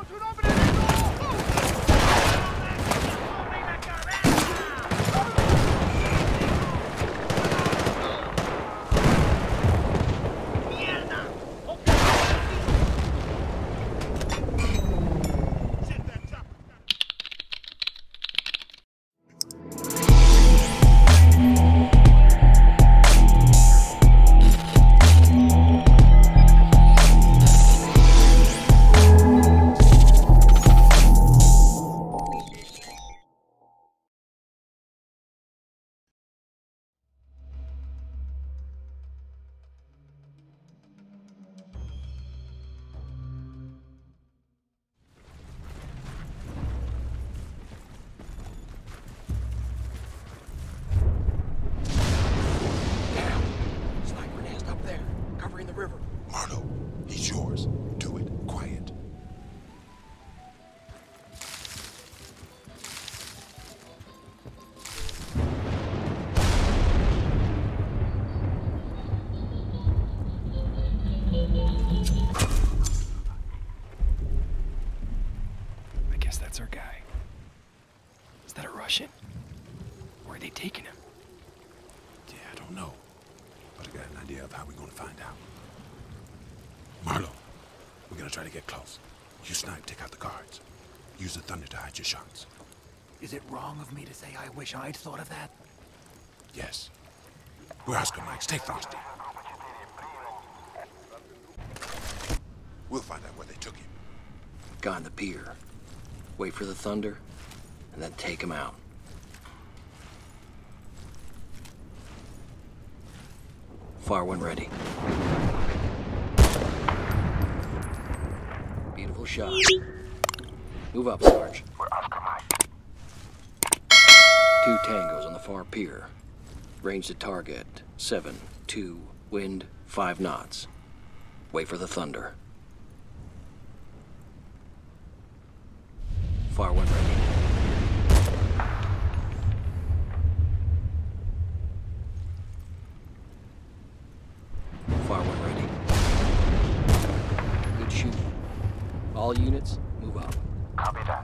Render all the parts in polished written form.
That's our guy. Is that a Russian? Where are they taking him? Yeah, I don't know. But I got an idea of how we're gonna find out. Marlo, we're gonna try to get close. You snipe, take out the guards. Use the thunder to hide your shots. Is it wrong of me to say I wish I'd thought of that? Yes. We're Oscar Mike. Stay frosty. We'll find out where they took him. Guy on the pier. Wait for the thunder, and then take him out. Fire when ready. Beautiful shot. Move up, Sarge. We're Oscar Mike. 2 tangos on the far pier. Range to target. 7-2, wind 5 knots. Wait for the thunder. Fire when ready. Fire when ready. Good shooting. All units, move up. Copy that.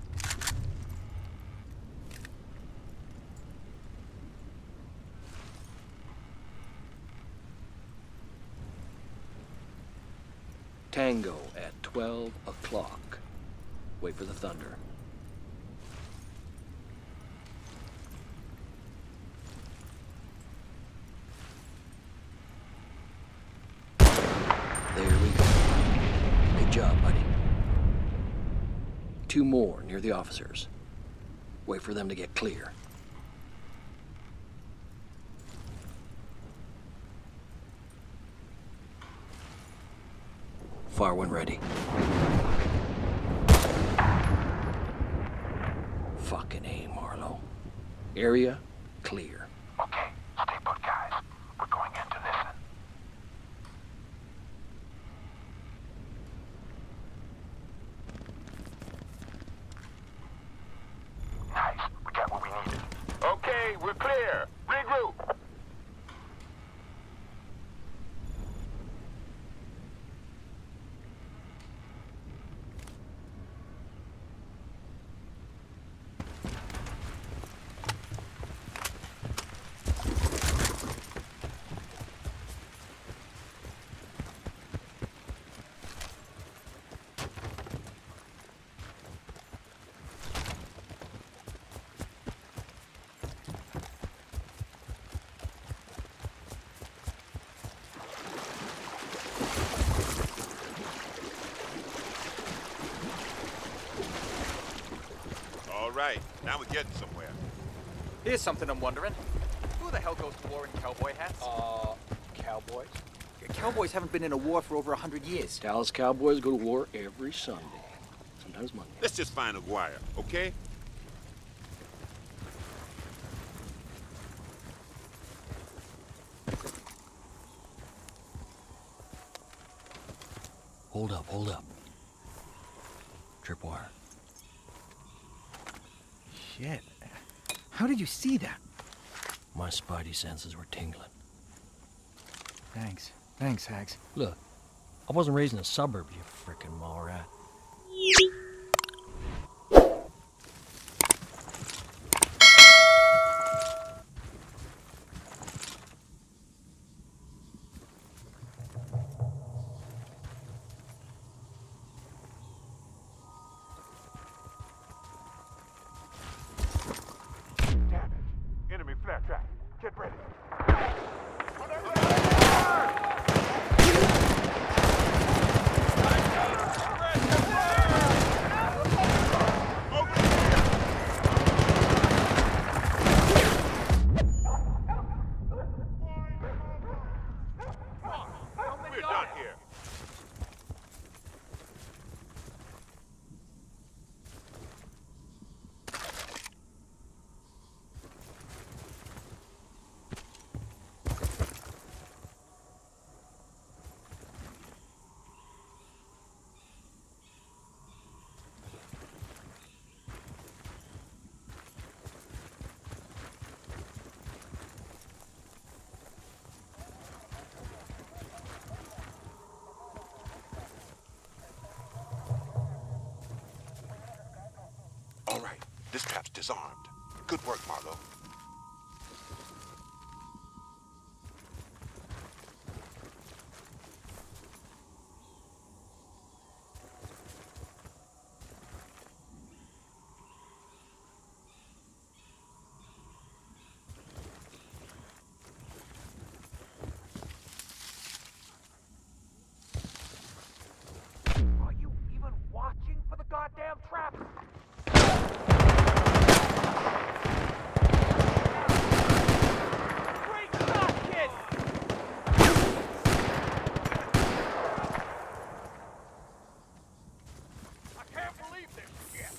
Tango at 12 o'clock. Wait for the thunder. There we go. Good job, buddy. 2 more near the officers. Wait for them to get clear. Fire when ready. Fucking A, Marlo. Area clear. Okay, stay put, guys. We're going in to listen. Nice. We got what we needed. Okay, we're clear. Regroup. All right, now we're getting somewhere. Here's something I'm wondering. Who the hell goes to war in cowboy hats? Cowboys? Cowboys haven't been in a war for over 100 years. Dallas Cowboys go to war every Sunday. Sometimes Monday. Let's just find Aguirre, okay? Hold up, hold up. Tripwire. Shit. How did you see that? My spidey senses were tingling. Thanks. Thanks, Hags. Look, I wasn't raised in the suburbs, you frickin' mall rat. This trap's disarmed. Good work, Marlowe. Are you even watching for the goddamn trap? Great shot, kid! I can't believe this shit!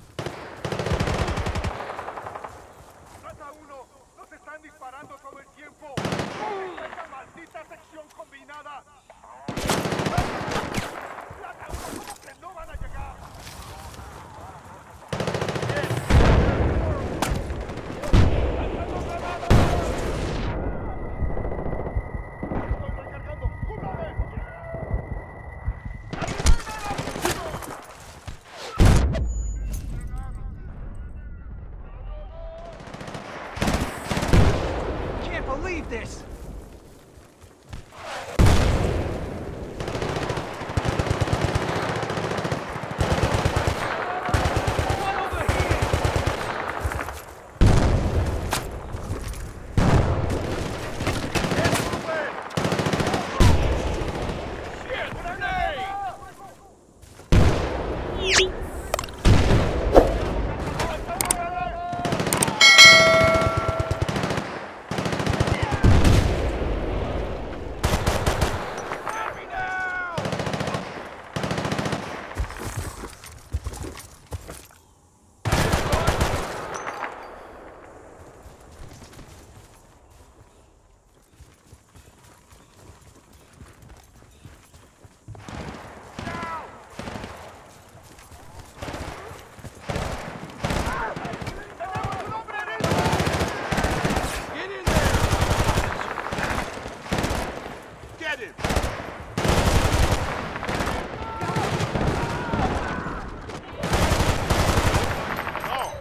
Trata 1, nos están disparando todo el tiempo. ¡Esta maldita sección combinada! Trata 1, ¿cómo que no van a llegar? Estoy recargando. ¡Cúbrame! Can't believe this! Get him! No!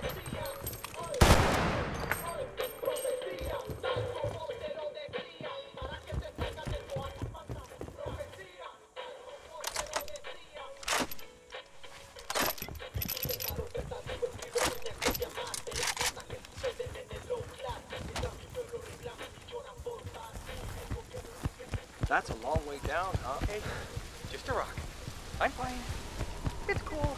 That's a long way down, huh? Hey, just a rock. I'm fine. It's cool.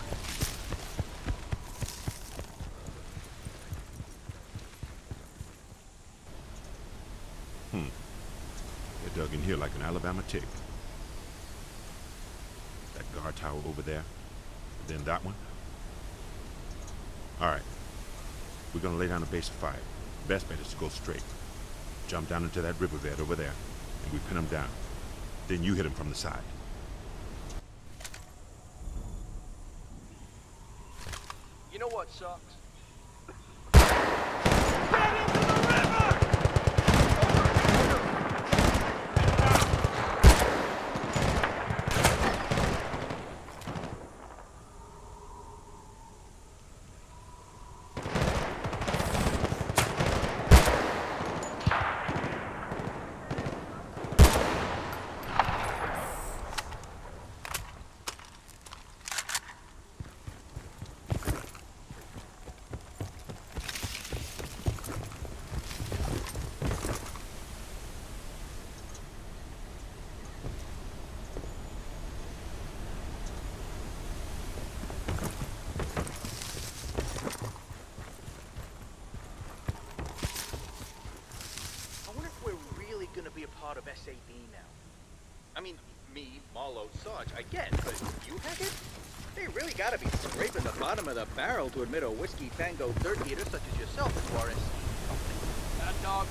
They're dug in here like an Alabama tick. That guard tower over there, and then that one. All right, we're gonna lay down a base of fire. Best bet is to go straight. Jump down into that riverbed over there, and we pin them down. Then you hit them from the side. You know what sucks? Gonna be a part of SAV now. I mean, me, Marlowe, Sarge, I get, but you, Hackett? They really gotta be scraping the bottom of the barrel to admit a whiskey tango third eater such as yourself, Suarez. That dog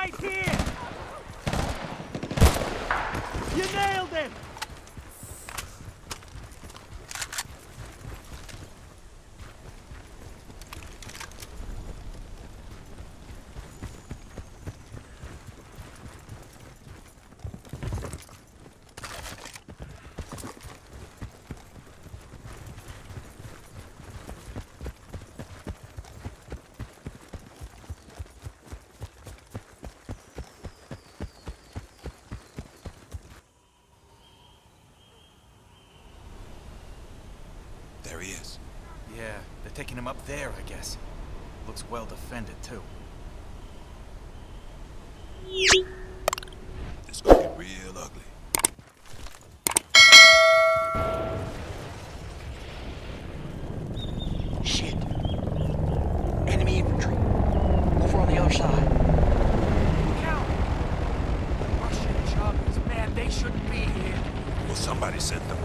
right here! You nailed him! There he is. Yeah, they're taking him up there, I guess. Looks well defended, too. This gonna get real ugly. Shit. Enemy infantry. Over on the other side. Count! Russian choppers, man, they shouldn't be here. Well, somebody sent them.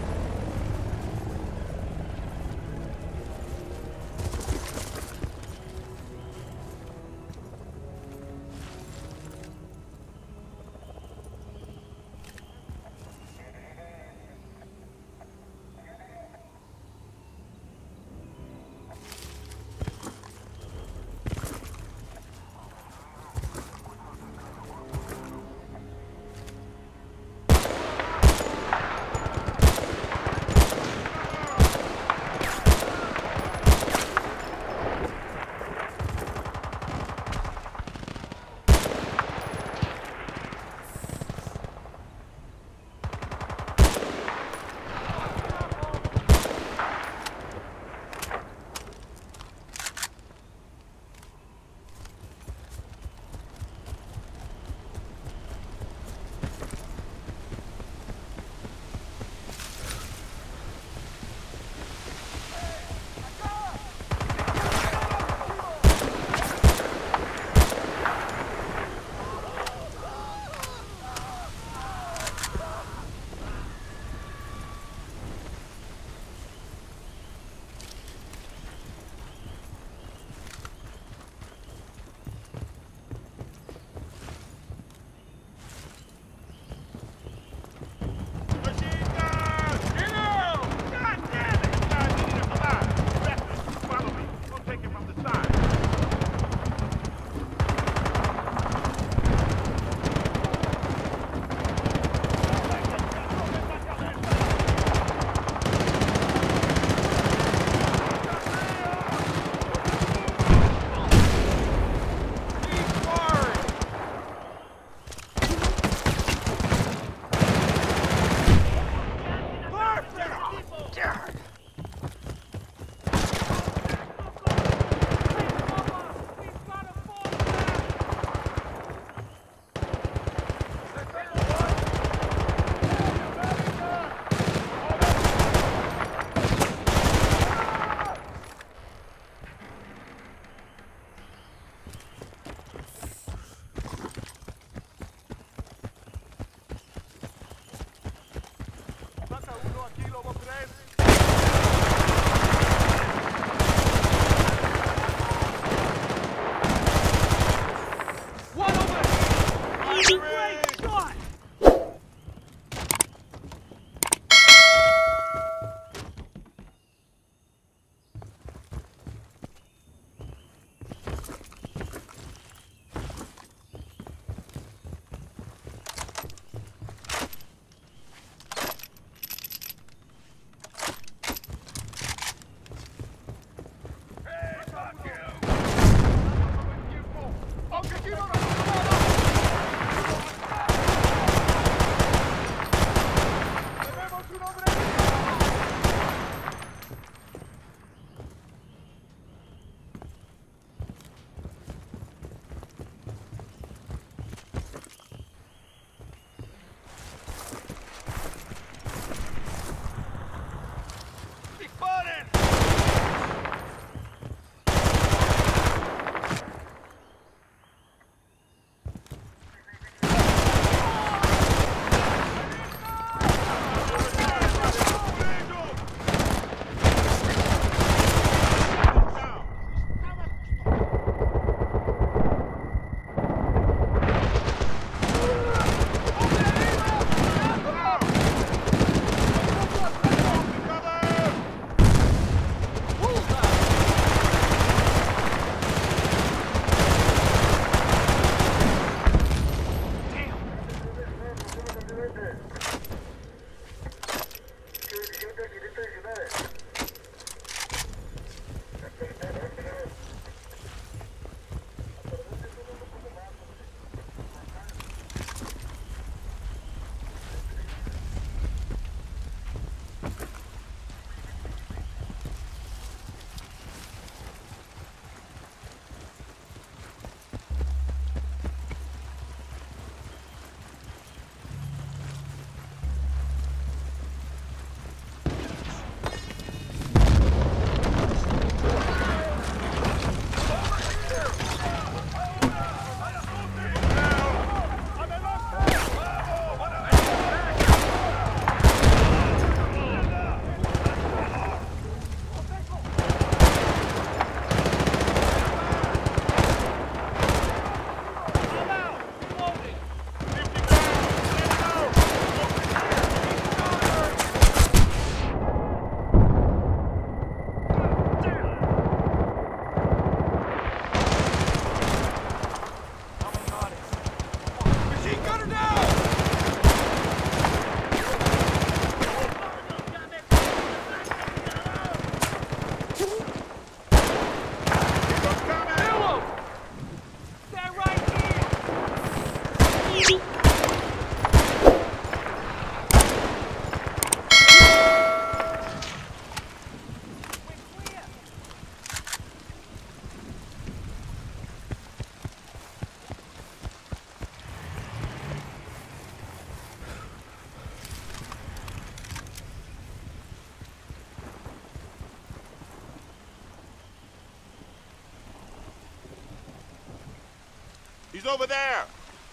He's over there!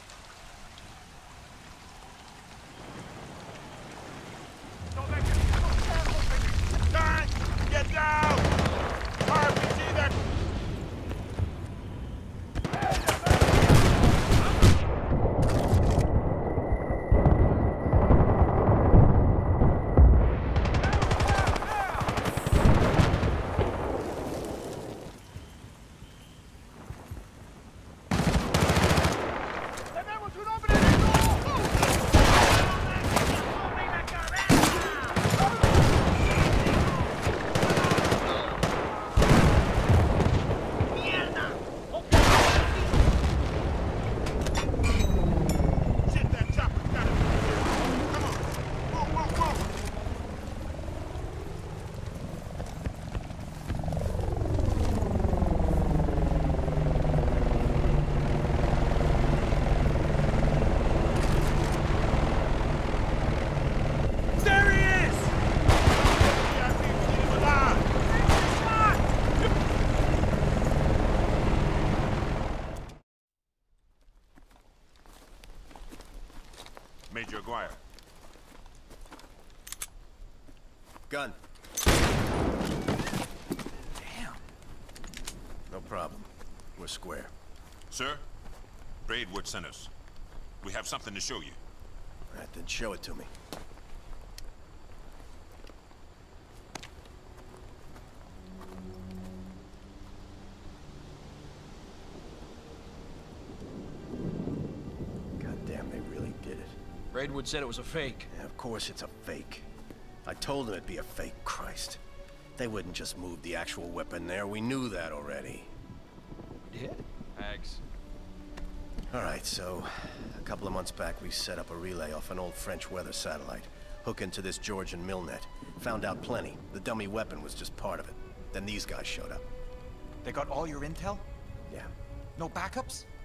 Tank! Get down! RPG there! ¡Tenemos un hombre herido! Shit, that chopper's gotta be here. Come on! Move, move, move! There he is! VIP, we need him alive! Major Aguirre. Gun. Damn. No problem. We're square. Sir, Braidwood sent us. We have something to show you. All right, then show it to me. Goddamn, they really did it. Braidwood said it was a fake. Yeah, of course it's a fake. I told them it'd be a fake, Christ. They wouldn't just move the actual weapon there. We knew that already. Did? Hags. All right, so a couple of months back, we set up a relay off an old French weather satellite. Hook into this Georgian Milnet. Found out plenty. The dummy weapon was just part of it. Then these guys showed up. They got all your intel? Yeah. No backups?